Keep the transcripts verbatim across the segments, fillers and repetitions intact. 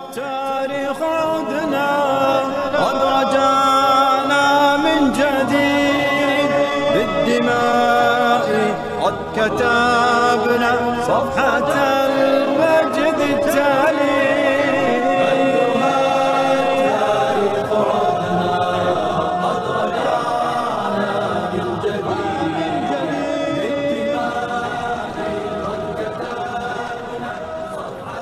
التاريخ عدنا قد رجعنا من جديد بالدماء قد كتبنا صفحة المجد التالي. أيها التاريخ عدنا قد رجعنا من جديد بالدماء قد كتبنا صفحة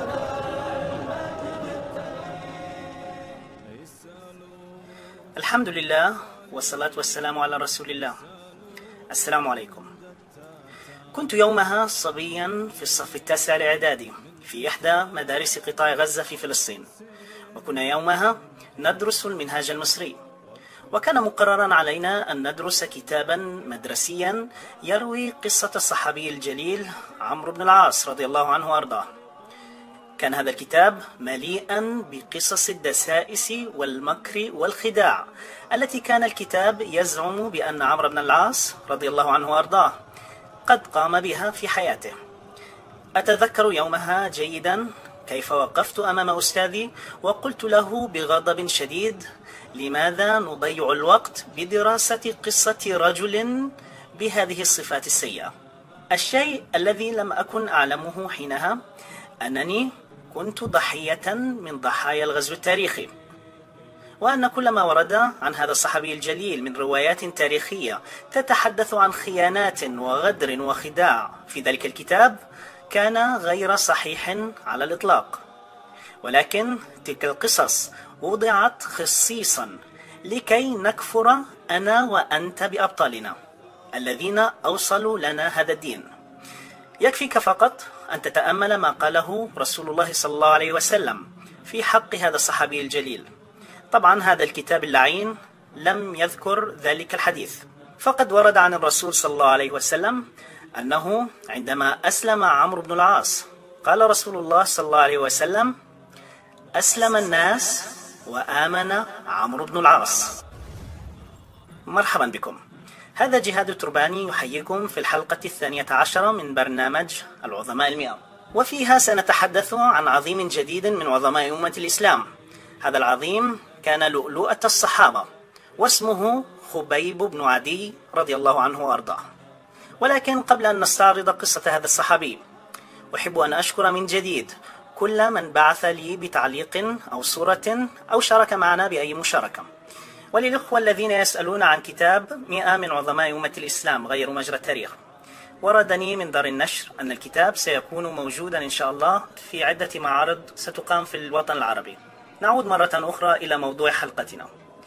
الحمد لله والصلاة والسلام على رسول الله. السلام عليكم. كنت يومها صبيا في الصف التاسع الإعدادي في إحدى مدارس قطاع غزة في فلسطين، وكنا يومها ندرس المنهاج المصري، وكان مقررا علينا أن ندرس كتابا مدرسيا يروي قصة الصحابي الجليل عمرو بن العاص رضي الله عنه وأرضاه. كان هذا الكتاب مليئا بقصص الدسائس والمكر والخداع التي كان الكتاب يزعم بأن عمرو بن العاص رضي الله عنه وأرضاه قد قام بها في حياته. أتذكر يومها جيدا كيف وقفت أمام أستاذي وقلت له بغضب شديد: لماذا نضيع الوقت بدراسة قصة رجل بهذه الصفات السيئة؟ الشيء الذي لم أكن أعلمه حينها أنني كنت ضحية من ضحايا الغزو التاريخي، وأن كل ما ورد عن هذا الصحابي الجليل من روايات تاريخية تتحدث عن خيانات وغدر وخداع في ذلك الكتاب كان غير صحيح على الإطلاق. ولكن تلك القصص وضعت خصيصا لكي نكفر أنا وأنت بأبطالنا الذين أوصلوا لنا هذا الدين. يكفيك فقط أن تتأمل ما قاله رسول الله صلى الله عليه وسلم في حق هذا الصحابي الجليل. طبعا هذا الكتاب اللعين لم يذكر ذلك الحديث، فقد ورد عن الرسول صلى الله عليه وسلم أنه عندما أسلم عمرو بن العاص قال رسول الله صلى الله عليه وسلم: أسلم الناس وآمن عمرو بن العاص. مرحبا بكم. هذا جهاد الترباني يحييكم في الحلقة الثانية عشرة من برنامج العظماء المئة، وفيها سنتحدث عن عظيم جديد من عظماء أمة الإسلام. هذا العظيم كان لؤلؤة الصحابة، واسمه خبيب بن عدي رضي الله عنه وأرضاه. ولكن قبل أن نستعرض قصة هذا الصحابي، أحب أن أشكر من جديد كل من بعث لي بتعليق أو صورة أو شارك معنا بأي مشاركة. وللأخوة الذين يسألون عن كتاب مئة من عظماء أمة الإسلام غير مجرى التاريخ، وردني من دار النشر أن الكتاب سيكون موجودا إن شاء الله في عدة معارض ستقام في الوطن العربي. نعود مرة أخرى إلى موضوع حلقتنا.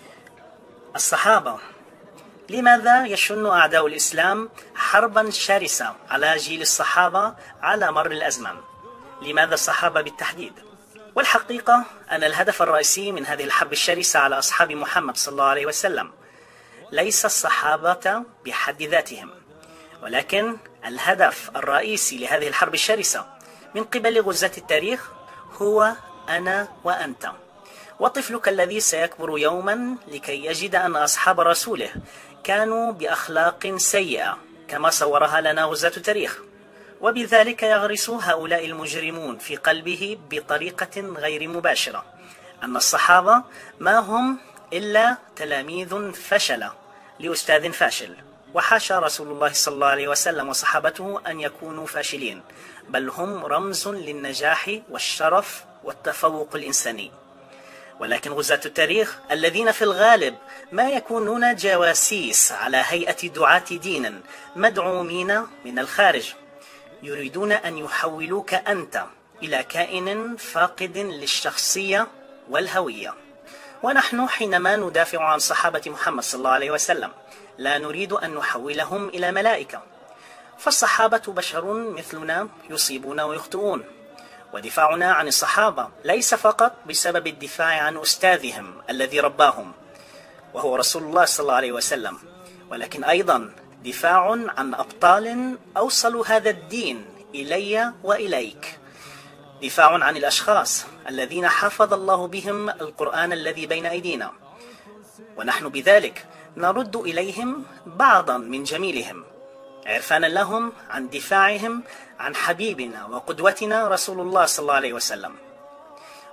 الصحابة. لماذا يشن أعداء الإسلام حربا شرسة على جيل الصحابة على مر الأزمان؟ لماذا الصحابة بالتحديد؟ والحقيقة أن الهدف الرئيسي من هذه الحرب الشرسة على أصحاب محمد صلى الله عليه وسلم ليس الصحابة بحد ذاتهم، ولكن الهدف الرئيسي لهذه الحرب الشرسة من قبل غزاة التاريخ هو أنا وأنت، وطفلك الذي سيكبر يوما لكي يجد أن أصحاب رسوله كانوا بأخلاق سيئة كما صورها لنا غزاة التاريخ، وبذلك يغرس هؤلاء المجرمون في قلبه بطريقة غير مباشرة أن الصحابة ما هم إلا تلاميذ فشلة لأستاذ فاشل. وحاشا رسول الله صلى الله عليه وسلم وصحابته أن يكونوا فاشلين، بل هم رمز للنجاح والشرف والتفوق الإنساني. ولكن غزاة التاريخ الذين في الغالب ما يكونون جواسيس على هيئة دعاة دين مدعومين من الخارج يريدون أن يحولوك أنت إلى كائن فاقد للشخصية والهوية. ونحن حينما ندافع عن صحابة محمد صلى الله عليه وسلم لا نريد أن نحولهم إلى ملائكة، فالصحابة بشر مثلنا يصيبون ويخطئون. ودفاعنا عن الصحابة ليس فقط بسبب الدفاع عن أستاذهم الذي رباهم وهو رسول الله صلى الله عليه وسلم، ولكن أيضا دفاع عن أبطال أوصلوا هذا الدين إلي وإليك، دفاع عن الأشخاص الذين حفظ الله بهم القرآن الذي بين أيدينا، ونحن بذلك نرد إليهم بعضا من جميلهم عرفانا لهم عن دفاعهم عن حبيبنا وقدوتنا رسول الله صلى الله عليه وسلم.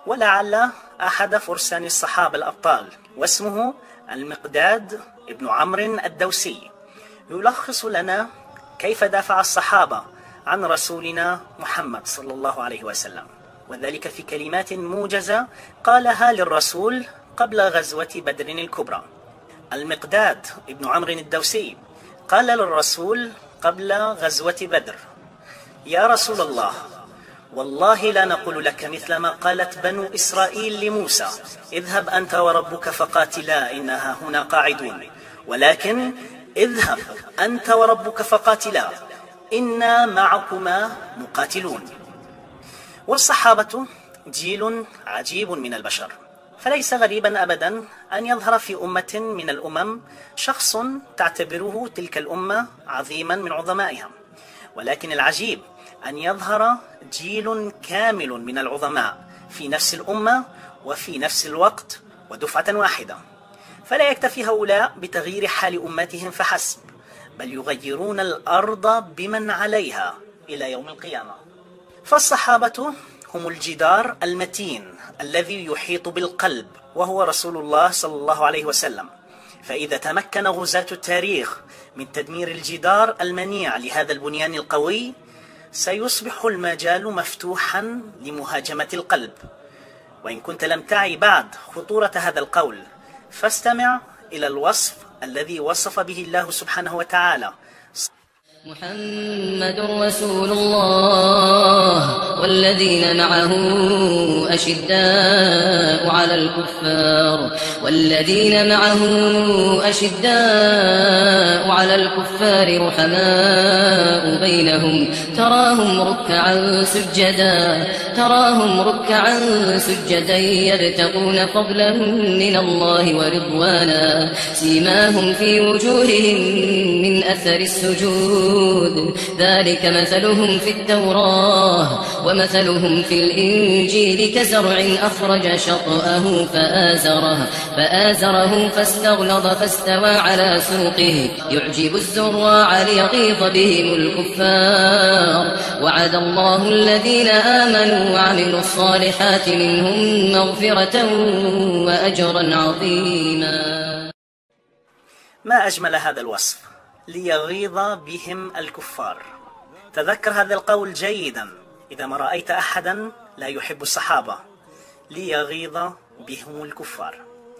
ولعل أحد فرسان الصحابة الأبطال واسمه المقداد ابن عمرو الدوسي يلخص لنا كيف دافع الصحابة عن رسولنا محمد صلى الله عليه وسلم، وذلك في كلمات موجزة قالها للرسول قبل غزوة بدر الكبرى. المقداد ابن عمرو الدوسي قال للرسول قبل غزوة بدر: يا رسول الله، والله لا نقول لك مثل ما قالت بنو إسرائيل لموسى: اذهب أنت وربك فقاتلا إنها هنا قاعدون، ولكن اذهب أنت وربك فقاتلا إنا معكما مقاتلون. والصحابة جيل عجيب من البشر، فليس غريبا أبدا أن يظهر في أمة من الأمم شخص تعتبره تلك الأمة عظيما من عظمائها، ولكن العجيب أن يظهر جيل كامل من العظماء في نفس الأمة وفي نفس الوقت ودفعة واحدة، فلا يكتفي هؤلاء بتغيير حال أمتهم فحسب، بل يغيرون الأرض بمن عليها إلى يوم القيامة. فالصحابة هم الجدار المتين الذي يحيط بالقلب، وهو رسول الله صلى الله عليه وسلم. فإذا تمكن غزاة التاريخ من تدمير الجدار المنيع لهذا البنيان القوي، سيصبح المجال مفتوحا لمهاجمة القلب. وإن كنت لم تعي بعد خطورة هذا القول، فاستمع إلى الوصف الذي وصف به الله سبحانه وتعالى: محمد رسول الله والذين معه أشداء على الكفار والذين معه أشداء على الكفار رحماء بينهم تراهم ركعا سجدا تراهم ركعا سجدا يبتغون فضلا من الله ورضوانا سيماهم في وجوههم من أثر السجود ذلك مثلهم في التوراة ومثلهم في الإنجيل كزرع أخرج شطأه فآزره فآزره فاستغلظ فاستوى على سوقه يعجب الزراع ليغيظ بهم الكفار وعد الله الذين آمنوا وعملوا الصالحات منهم مغفرة وأجرا عظيما. ما أجمل هذا الوصف: ليغيظ بهم الكفار. تذكر هذا القول جيدا إذا ما رأيت أحدا لا يحب الصحابة: ليغيظ بهم الكفار.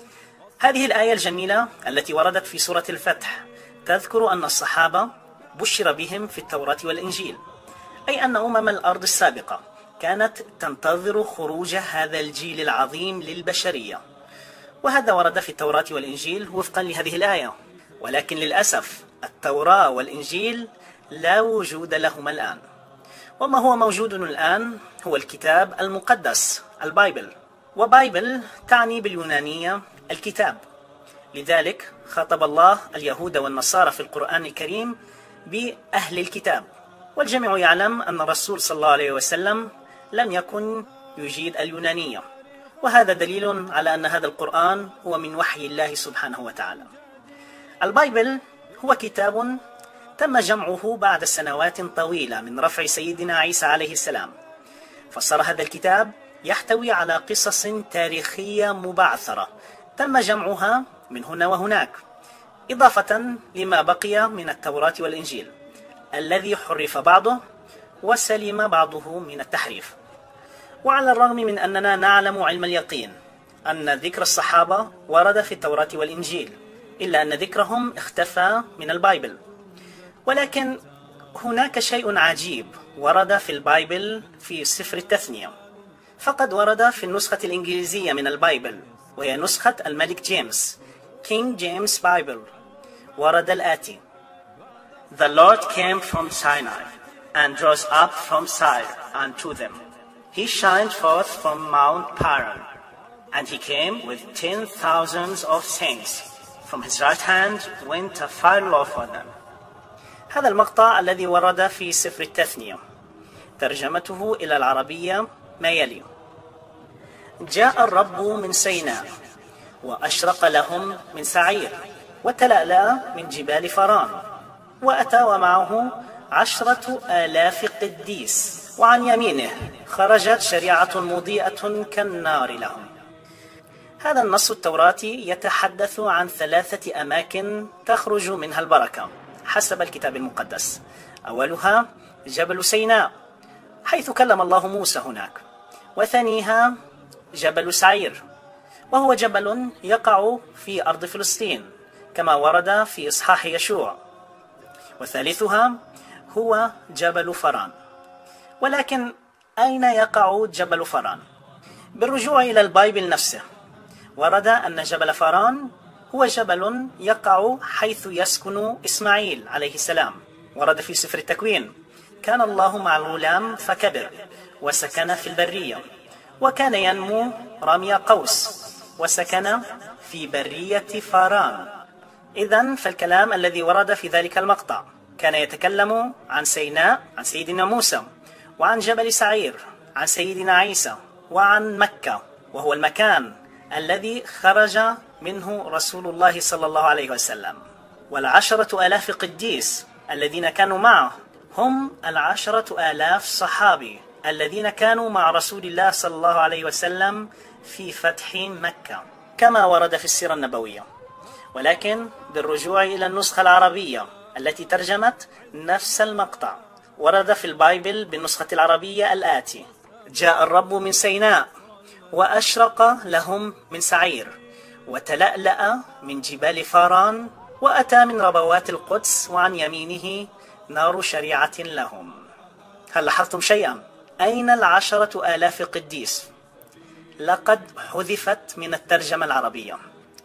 هذه الآية الجميلة التي وردت في سورة الفتح تذكر أن الصحابة بشر بهم في التوراة والإنجيل، أي أن أمم الأرض السابقة كانت تنتظر خروج هذا الجيل العظيم للبشرية، وهذا ورد في التوراة والإنجيل وفقا لهذه الآية. ولكن للأسف التوراة والإنجيل لا وجود لهما الآن، وما هو موجود الآن هو الكتاب المقدس البايبل، وبايبل تعني باليونانية الكتاب. لذلك خاطب الله اليهود والنصارى في القرآن الكريم بأهل الكتاب، والجميع يعلم أن الرسول صلى الله عليه وسلم لم يكن يجيد اليونانية، وهذا دليل على أن هذا القرآن هو من وحي الله سبحانه وتعالى. البايبل هو كتاب تم جمعه بعد سنوات طويلة من رفع سيدنا عيسى عليه السلام، فصار هذا الكتاب يحتوي على قصص تاريخية مبعثرة تم جمعها من هنا وهناك، إضافة لما بقي من التوراة والإنجيل الذي حرف بعضه وسلم بعضه من التحريف. وعلى الرغم من أننا نعلم علم اليقين أن ذكر الصحابة ورد في التوراة والإنجيل، إلا أن ذكرهم اختفى من البايبل. ولكن هناك شيء عجيب ورد في البايبل في سفر التثنية، فقد ورد في النسخة الإنجليزية من البايبل وهي نسخة الملك جيمس King James Bible. ورد الآتي: The Lord came from Sinai and rose up from Sire unto them. He shined forth from Mount Paran, and he came with ten thousands of saints. From his right hand went a fire law for them. هذا المقطع الذي ورد في سفر التثنية ترجمته إلى العربية ما يلي: جاء الرب من سيناء وأشرق لهم من سعير وتلألأ من جبال فران، وأتى ومعه عشرة آلاف قديس وعن يمينه خرجت شريعة مضيئة كالنار لهم. هذا النص التوراتي يتحدث عن ثلاثة أماكن تخرج منها البركة حسب الكتاب المقدس. أولها جبل سيناء حيث كلم الله موسى هناك، وثانيها جبل سعير وهو جبل يقع في أرض فلسطين كما ورد في إصحاح يشوع، وثالثها هو جبل فران. ولكن أين يقع جبل فران؟ بالرجوع إلى البايبل نفسه ورد أن جبل فران هو جبل يقع حيث يسكن إسماعيل عليه السلام. ورد في سفر التكوين: كان الله مع الغلام فكبر وسكن في البرية، وكان ينمو رمي قوس وسكن في برية فاران. إذن فالكلام الذي ورد في ذلك المقطع كان يتكلم عن سيناء عن سيدنا موسى، وعن جبل سعير عن سيدنا عيسى، وعن مكة وهو المكان الذي خرج منه رسول الله صلى الله عليه وسلم. والعشرة آلاف قديس الذين كانوا معه هم العشرة آلاف صحابي الذين كانوا مع رسول الله صلى الله عليه وسلم في فتح مكة كما ورد في السيرة النبوية. ولكن بالرجوع إلى النسخة العربية التي ترجمت نفس المقطع ورد في البايبل بالنسخة العربية الآتي: جاء الرب من سيناء وأشرق لهم من سعير وتلألأ من جبال فاران وأتى من ربوات القدس وعن يمينه نار شريعة لهم. هل لاحظتم شيئا؟ أين العشرة آلاف قديس؟ لقد حذفت من الترجمة العربية.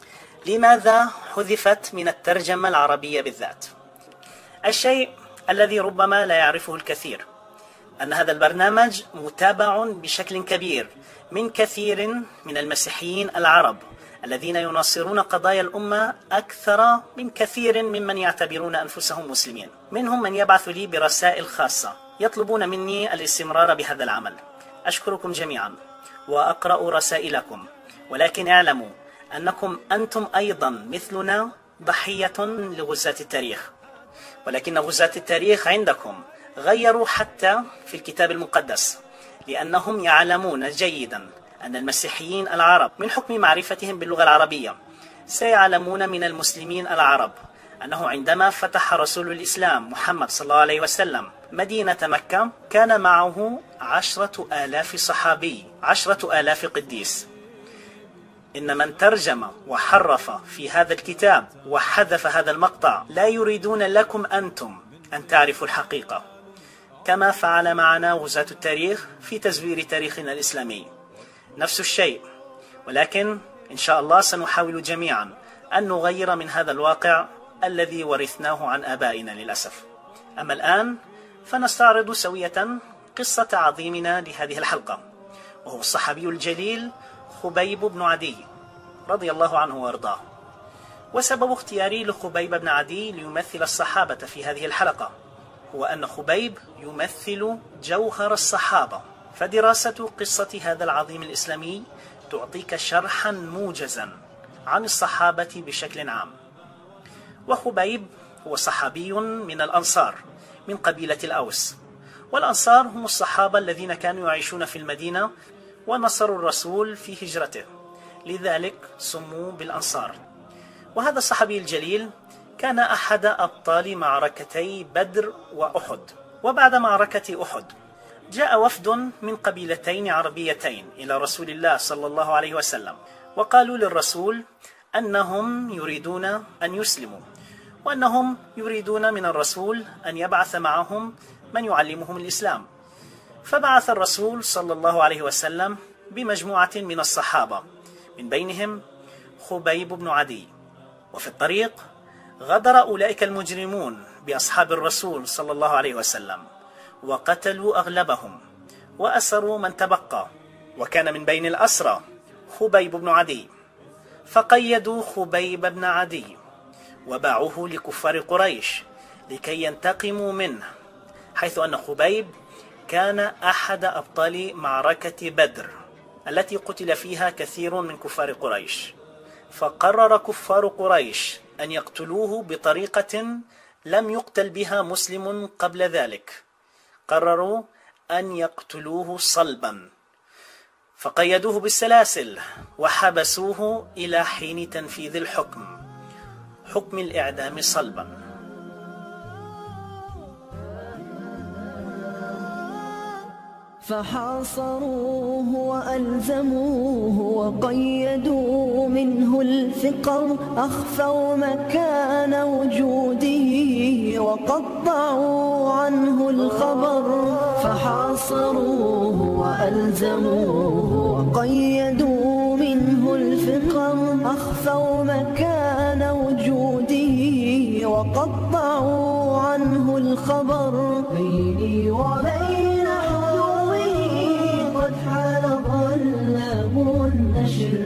لماذا حذفت من الترجمة العربية بالذات؟ الشيء الذي ربما لا يعرفه الكثير أن هذا البرنامج متابع بشكل كبير من كثير من المسيحيين العرب الذين يناصرون قضايا الأمة أكثر من كثير ممن يعتبرون أنفسهم مسلمين. منهم من يبعث لي برسائل خاصة يطلبون مني الاستمرار بهذا العمل. أشكركم جميعا وأقرأ رسائلكم، ولكن اعلموا أنكم أنتم أيضا مثلنا ضحية لغزاة التاريخ. ولكن غزاة التاريخ عندكم غيروا حتى في الكتاب المقدس، لأنهم يعلمون جيدا أن المسيحيين العرب من حكم معرفتهم باللغة العربية سيعلمون من المسلمين العرب أنه عندما فتح رسول الإسلام محمد صلى الله عليه وسلم مدينة مكة كان معه عشرة آلاف صحابي، عشرة آلاف قديس. إن من ترجم وحرف في هذا الكتاب وحذف هذا المقطع لا يريدون لكم أنتم أن تعرفوا الحقيقة، كما فعل معنا غزاة التاريخ في تزوير تاريخنا الإسلامي. نفس الشيء، ولكن إن شاء الله سنحاول جميعا أن نغير من هذا الواقع الذي ورثناه عن آبائنا للأسف. أما الآن فنستعرض سوية قصة عظيمنا لهذه الحلقة، وهو الصحابي الجليل خبيب بن عدي رضي الله عنه وارضاه. وسبب اختياري لخبيب بن عدي ليمثل الصحابة في هذه الحلقة هو أن خبيب يمثل جوهر الصحابة، فدراسة قصة هذا العظيم الإسلامي تعطيك شرحا موجزا عن الصحابة بشكل عام. وخبيب هو صحابي من الأنصار من قبيلة الأوس، والأنصار هم الصحابة الذين كانوا يعيشون في المدينة ونصروا الرسول في هجرته، لذلك سموا بالأنصار. وهذا الصحابي الجليل كان أحد أبطال معركتي بدر وأحد. وبعد معركة أحد جاء وفد من قبيلتين عربيتين إلى رسول الله صلى الله عليه وسلم، وقالوا للرسول أنهم يريدون أن يسلموا، وأنهم يريدون من الرسول أن يبعث معهم من يعلمهم الإسلام. فبعث الرسول صلى الله عليه وسلم بمجموعة من الصحابة من بينهم خبيب بن عدي. وفي الطريق غدر أولئك المجرمون بأصحاب الرسول صلى الله عليه وسلم وقتلوا أغلبهم وأسروا من تبقى، وكان من بين الأسرى خبيب بن عدي. فقيدوا خبيب بن عدي وباعوه لكفار قريش لكي ينتقموا منه، حيث أن خبيب كان أحد أبطال معركة بدر التي قتل فيها كثير من كفار قريش. فقرر كفار قريش أن يقتلوه بطريقة لم يقتل بها مسلم قبل ذلك. قرروا أن يقتلوه صلبا، فقيدوه بالسلاسل وحبسوه إلى حين تنفيذ الحكم، حكم الإعدام صلبا. فحاصروه وألزموه وقيدوا منه الفقر، أخفوا مكان وجوده وقطعوا عنه الخبر. فحاصروه وألزموه وقيدوا منه الفقر، أخفوا مكان وجوده وقطعوا عنه الخبر. بيني وبين قد حال ظلام النشر،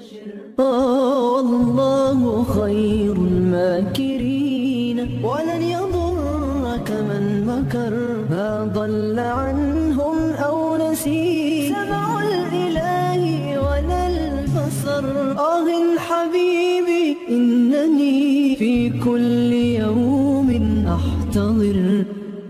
والله خير الماكرين ولن يضرك من مكر. ما ضل عنهم أو نسي سمع الإله ولا البصر. آه حبيبي إنني في كل يوم أحتضر.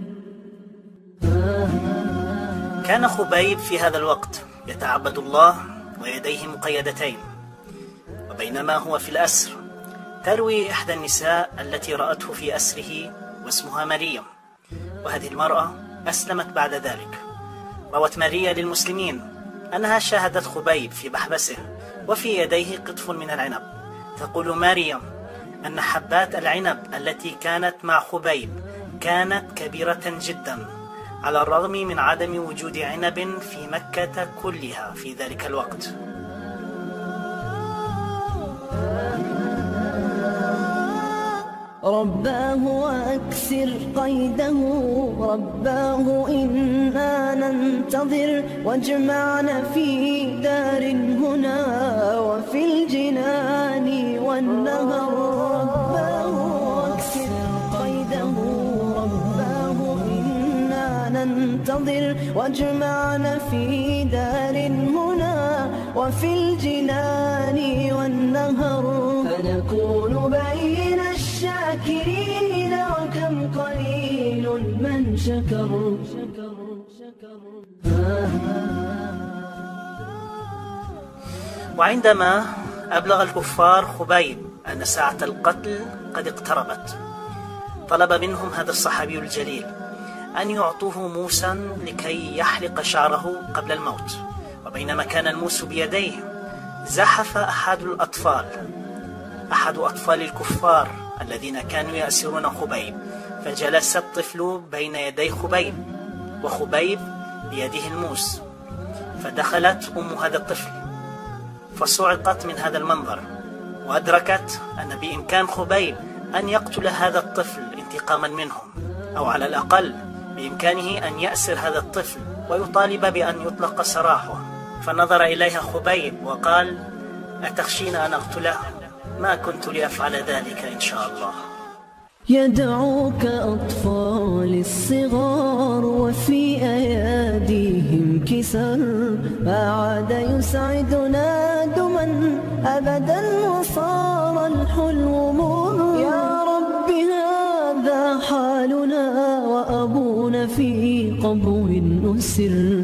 كان خبيب في هذا الوقت يتعبد الله ويديه مقيدتين، وبينما هو في الأسر تروي إحدى النساء التي رأته في أسره واسمها مريم، وهذه المرأة أسلمت بعد ذلك. روت ماريا للمسلمين أنها شاهدت خبيب في محبسه وفي يديه قطف من العنب. تقول مريم أن حبات العنب التي كانت مع خبيب كانت كبيرة جدا، على الرغم من عدم وجود عنب في مكة كلها في ذلك الوقت. رباه وأكسر قيده، رباه إنا ننتظر، واجمعنا في دار هنا وفي الجنان والنهر. رباه وأكسر قيده، رباه إنا ننتظر، واجمعنا في دار هنا وفي الجنان والنهر. فنكون بين الشاكرين وكم قليل من شكر. وعندما أبلغ الكفار خبيب أن ساعة القتل قد اقتربت، طلب منهم هذا الصحابي الجليل أن يعطوه موسا لكي يحلق شعره قبل الموت. وبينما كان الموس بيديه زحف أحد الأطفال أحد أطفال الكفار الذين كانوا يأسرون خبيب، فجلس الطفل بين يدي خبيب وخبيب بيده الموس، فدخلت أم هذا الطفل فصعقت من هذا المنظر، وأدركت أن بإمكان خبيب أن يقتل هذا الطفل انتقاما منهم، أو على الأقل بإمكانه أن يأسر هذا الطفل ويطالب بأن يطلق سراحه. فنظر إليها خبيب وقال: أتخشين أن أقتله؟ ما كنت لأفعل ذلك إن شاء الله. يدعوك أطفال الصغار وفي أياديهم كسر، ما عاد يسعدنا دما أبدا وصار الحلو مر. يا رب هذا حالنا وأبونا في قبو أسر.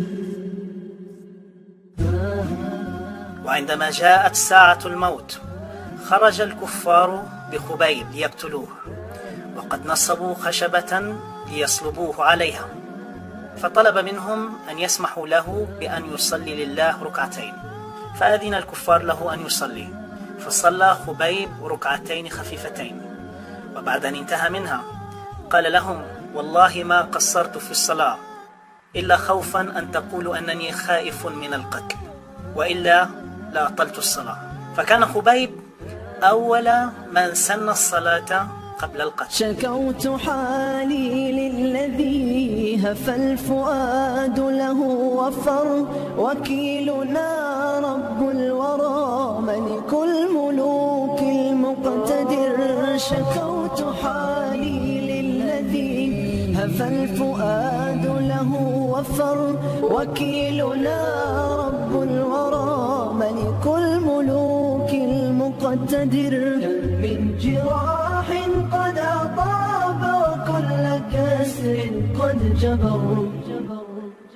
وعندما جاءت ساعة الموت خرج الكفار بخبيب ليقتلوه، وقد نصبوا خشبة ليصلبوه عليها، فطلب منهم أن يسمحوا له بأن يصلي لله ركعتين، فأذن الكفار له أن يصلي، فصلى خبيب ركعتين خفيفتين. وبعد أن انتهى منها قال لهم: والله ما قصرت في الصلاة إلا خوفا أن تقولوا أنني خائف من القتل، وإلا لأطلت الصلاة. فكان خبيب أول من سن الصلاة قبل القتل. شكوت حالي للذي هفى الفؤاد له وفر، وكيلنا رب الورى ملك الملوك المقتدر. شكوت حالي للذي هفى الفؤاد له وفر، وكيلنا رب الورى ملك الملوك المقتدر. من جراح قد أطاب وكل كسر قد جبر.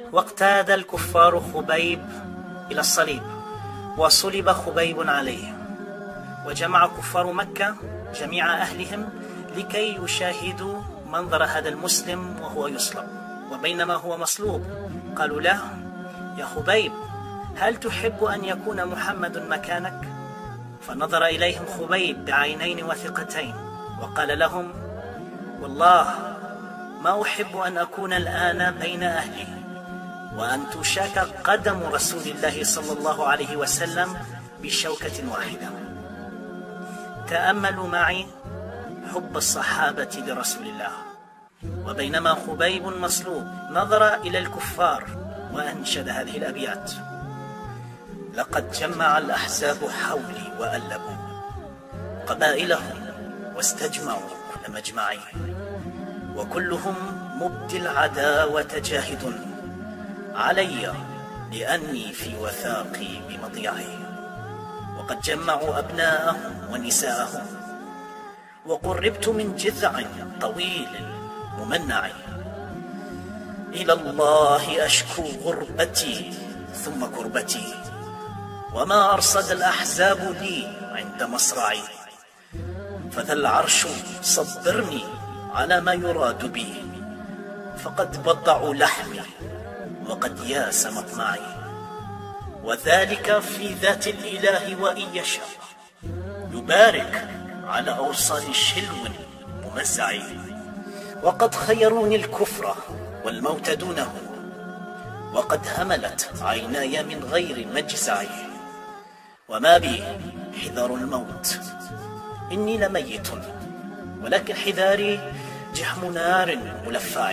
واقتاد الكفار خبيب إلى الصليب، وصلب خبيب عليه، وجمع كفار مكة جميع أهلهم لكي يشاهدوا منظر هذا المسلم وهو يصلب. وبينما هو مصلوب قالوا له: يا خبيب، هل تحب أن يكون محمد مكانك؟ فنظر إليهم خبيب بعينين وثقتين وقال لهم: والله ما أحب أن أكون الآن بين أهلي وأن تشاك قدم رسول الله صلى الله عليه وسلم بشوكة واحدة. تأملوا معي حب الصحابة لرسول الله. وبينما خبيب مصلوب نظر إلى الكفار وأنشد هذه الأبيات: لقد جمع الأحزاب حولي وألبوا قبائلهم واستجمعوا كل مجمعي، وكلهم مبدي العداوة جاهد علي لأني في وثاقي بمضيعي. وقد جمعوا أبناءهم ونساءهم، وقربت من جذع طويل ممنع. إلى الله أشكو غربتي ثم كربتي، وما أرصد الأحزاب لي عند مصرعي. فذا العرش صبرني على ما يراد بي، فقد بضعوا لحمي وقد ياس مطمعي. وذلك في ذات الإله وإن يشاء يبارك على أوصال شلو ممزع. وقد خيروني الكفر والموت دونه، وقد هملت عيناي من غير مجزع. وما بي حذر الموت إني لميت، ولكن حذاري جحم نار ملفع.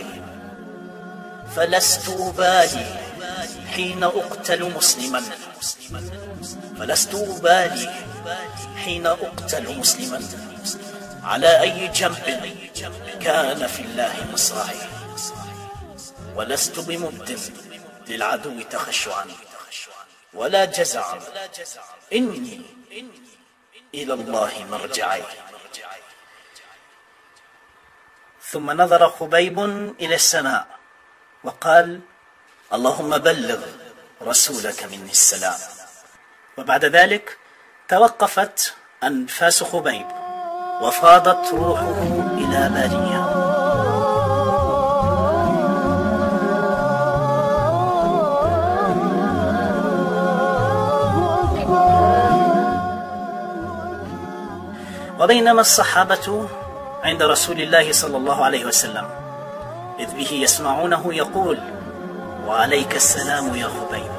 فلست أبالي حين أقتل مسلما، فلست أبالي حين أقتل مسلما، على أي جنب كان في الله مصرعي. ولست بمبد للعدو تخشعا ولا جزعا، إني إلى الله مرجعي. ثم نظر خبيب إلى السماء وقال: اللهم بلغ رسولك مني السلام. وبعد ذلك توقفت أنفاس خبيب وفاضت روحه إلى بارية. وبينما الصحابة عند رسول الله صلى الله عليه وسلم إذ به يسمعونه يقول: وعليك السلام يا خبيب.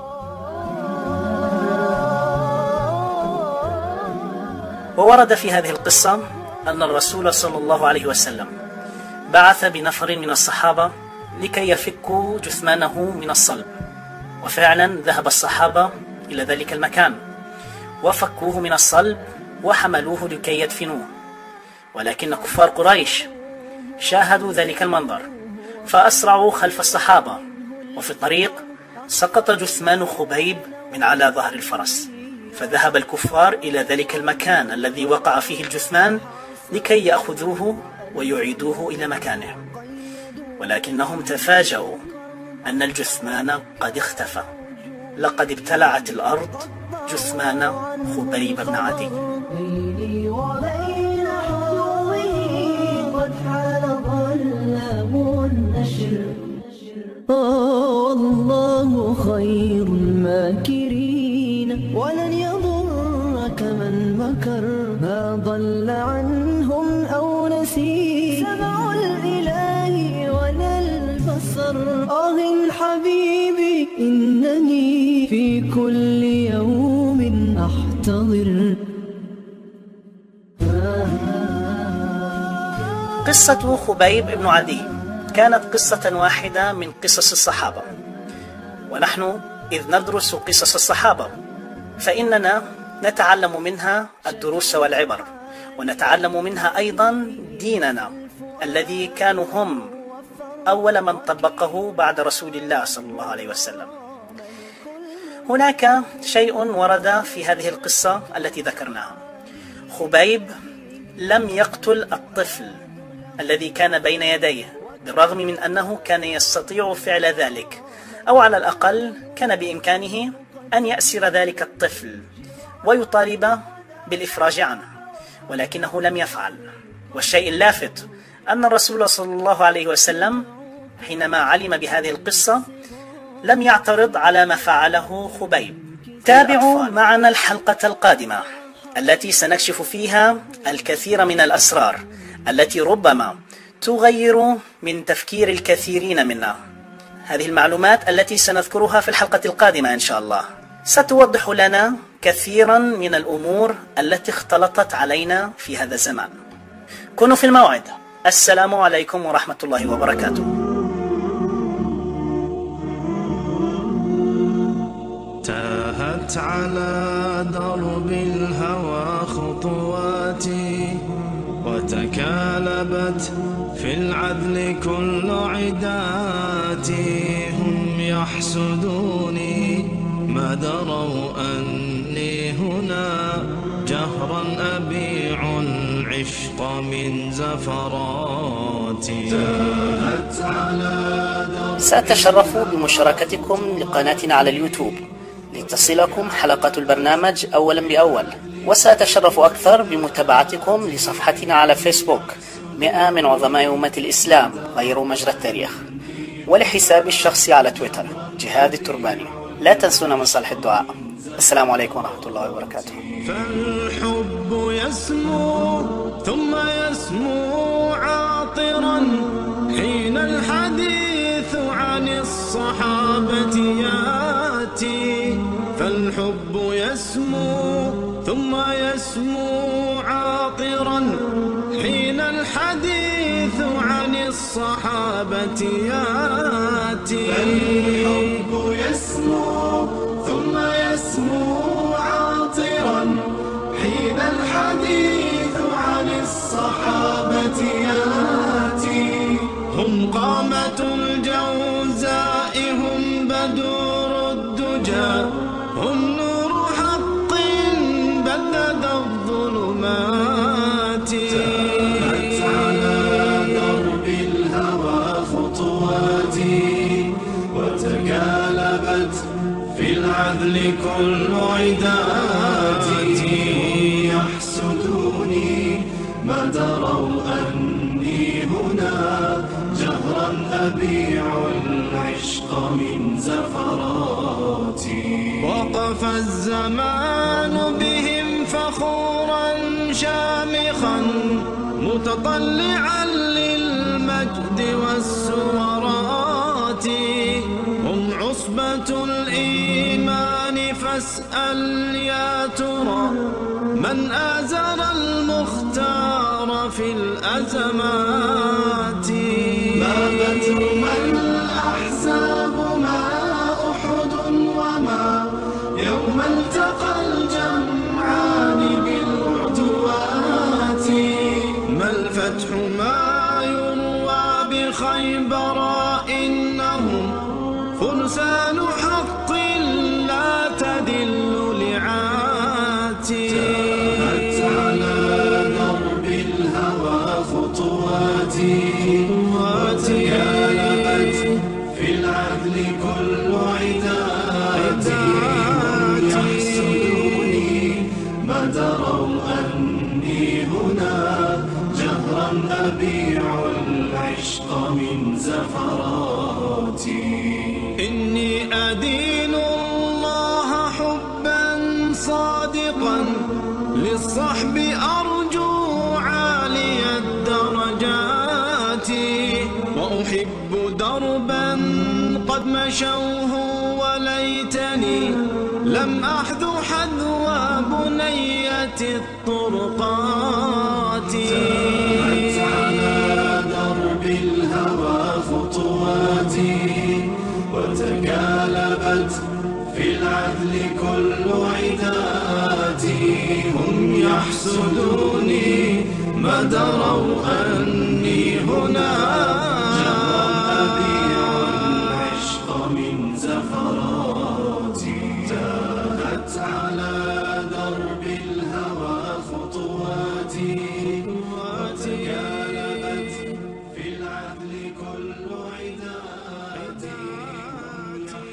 وورد في هذه القصة أن الرسول صلى الله عليه وسلم بعث بنفر من الصحابة لكي يفكوا جثمانه من الصلب، وفعلا ذهب الصحابة إلى ذلك المكان وفكوه من الصلب وحملوه لكي يدفنوه. ولكن كفار قريش شاهدوا ذلك المنظر فأسرعوا خلف الصحابة، وفي الطريق سقط جثمان خبيب من على ظهر الفرس، فذهب الكفار إلى ذلك المكان الذي وقع فيه الجثمان لكي يأخذوه ويعيدوه إلى مكانه. ولكنهم تفاجؤوا أن الجثمان قد اختفى. لقد ابتلعت الأرض جثمان خبيب بن عدي. بيني وبين حضوره قد حال ظلام النشر. والله خير الماكرين ولن يضرك من مكر. ما ضل عنهم أو نسي سمع الإله ولا البصر. آه حبيبي إنني في كل يوم أحتضر. قصة خبيب بن عدي كانت قصة واحدة من قصص الصحابة، ونحن إذ ندرس قصص الصحابة فإننا نتعلم منها الدروس والعبر، ونتعلم منها أيضا ديننا الذي كانوا هم أول من طبقه بعد رسول الله صلى الله عليه وسلم. هناك شيء ورد في هذه القصة التي ذكرناها. خبيب لم يقتل الطفل الذي كان بين يديه، بالرغم من أنه كان يستطيع فعل ذلك، أو على الأقل كان بإمكانه أن يأسر ذلك الطفل ويطالب بالإفراج عنه، ولكنه لم يفعل. والشيء اللافت أن الرسول صلى الله عليه وسلم حينما علم بهذه القصة لم يعترض على ما فعله خبيب. تابعوا معنا الحلقة القادمة التي سنكشف فيها الكثير من الأسرار التي ربما تغير من تفكير الكثيرين منا. هذه المعلومات التي سنذكرها في الحلقة القادمة إن شاء الله ستوضح لنا كثيرا من الأمور التي اختلطت علينا في هذا الزمان. كونوا في الموعد. السلام عليكم ورحمة الله وبركاته. تاهت على درب الهوى خطواتي، وتكالبت في العدل كل عداتي. هم يحسدوني ما دروا أني هنا، جهرا أبيع العشق من زفراتي. سأتشرف بمشاركتكم لقناتنا على اليوتيوب لتصلكم حلقة البرنامج أولا بأول، وسأتشرف أكثر بمتابعتكم لصفحتنا على فيسبوك مئة من عظماء أمة الإسلام غير مجرى التاريخ، ولحسابي الشخصي على تويتر جهاد الترباني. لا تنسونا من صالح الدعاء. السلام عليكم ورحمة الله وبركاته. فالحب يسمو ثم يسمو عاطرا، حين الحديث عن الصحابة ياتي. فالحب يسمو ثم يسمو عاطرا، حين الحديث عن الصحابة ياتي. فالحب يسمو ثم يسمو عاطرا، حين الحديث عن الصحابة ياتي. هم قامة الجوزاء، هم بدور الدجى، هم نور حق بدد الظلمات. تاهت على درب الهوى خطواتي، وتكالبت في العدل كل عداتي. يحسدوني ما دروا أني هنا، جهرا أبيع العشق من زفراتي. وقف الزمان بهم فخورا شامخا، متطلعا للمجد والسورات. هم عصبة الإيمان فاسأل يا ترى، من آزر المختار في الأزمات. ما بدر ما الأحزاب ما أحد وما، يوم التقى الجمعان بالعدوات. ما الفتح ما يروى بخيبر، إنهم فرسان حق لا تدل لعاتي. تاهت على درب الهوى خطواتي، وتكالبت في العدل كل عداتي. يحسدوني ما دروا أني هنا، جهرا أبيع العشق من زفراتي. إني أدين الله حبا صادقا، للصحب أرجو عالي الدرجات. وأحب دربا قد مشوه، وليتني لم أحذو حذو بنية الطرقات. تاهت على درب الهوى خطواتي، وتكالبت في العدل كل عداتي. هم يحسدوني ما دروا أني هنا، جهرا أبيع العشق من زفراتي. تاهت على درب الهوى خطواتي، وتكالبت في العدل كل عداتي.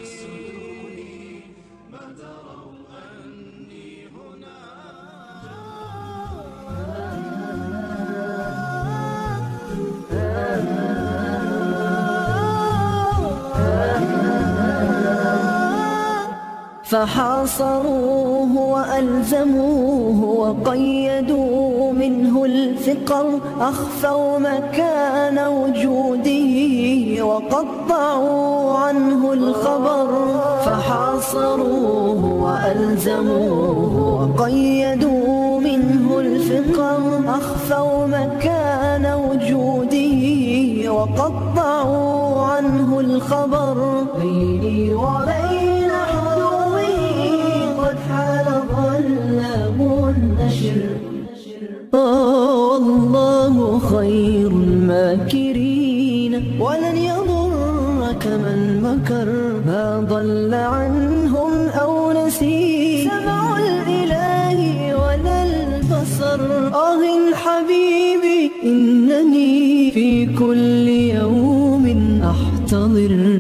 فحاصروه وألزموه وقيدوا منه الفقر، أخفوا مكان وجوده وقطعوا عنه الخبر. فحاصروه وألزموه وقيدوا منه الفقر، أخفوا مكان وجوده وقطعوا عنه الخبر. بيني وبين حلوه قد حال ظلام النشر، والله خير الماكرين. ولن يضرك من مكر، ما ضل عنهم أو نسي سمع الإله ولا البصر. آه حبيبي إنني في كل يوم أحتضر.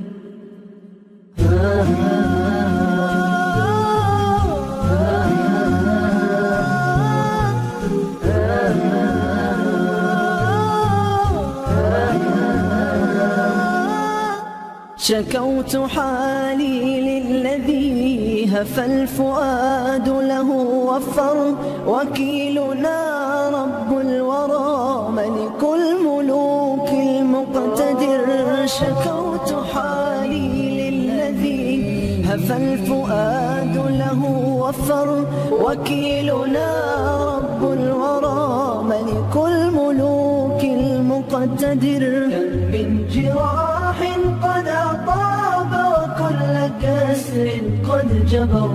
شكوت حالي للذي هفى الفؤاد له وفر، وكيلنا رب الورى ملك الملوك المقتدر. شكوت حالي للذي هفى الفؤاد له وفر، وكيلنا رب الورى ملك الملوك المقتدر. من جراح قد أطاب وكل كسر قد جبر،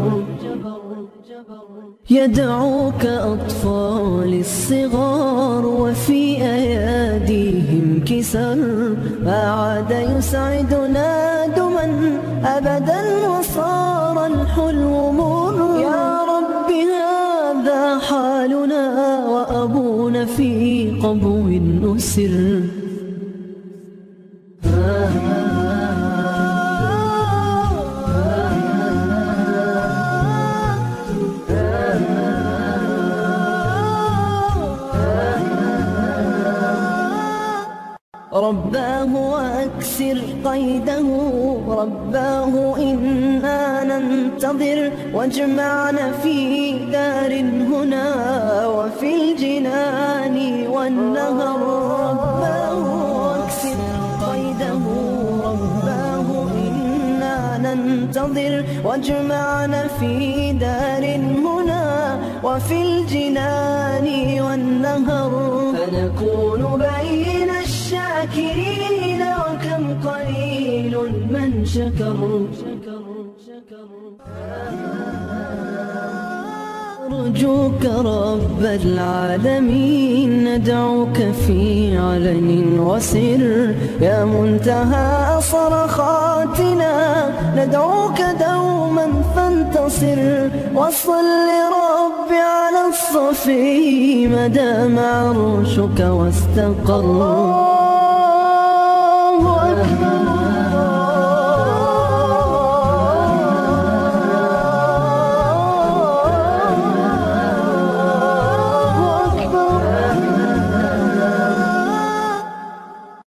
يدعوك أطفال الصغار وفي أياديهم كسر. ما عاد يسعدنا دما أبدا وصار الحلو مر. يا رب هذا حالنا وأبونا في قبو أسر. رباه وأكسر قيده، رباه إنا ننتظر. واجمعنا في دار هنا وفي الجنان والنهر. رباه وأكسر قيده، رباه إنا ننتظر. واجمعنا في دار هنا وفي الجنان والنهر. فنكون بين الشاكرين وكم قليل من شكر. نرجوك رب العالمين، ندعوك في علن وسر. يا منتهى صرخاتنا ندعوك دوما فانتصر. وصل ربي على الصفي ما دام عرشك واستقر.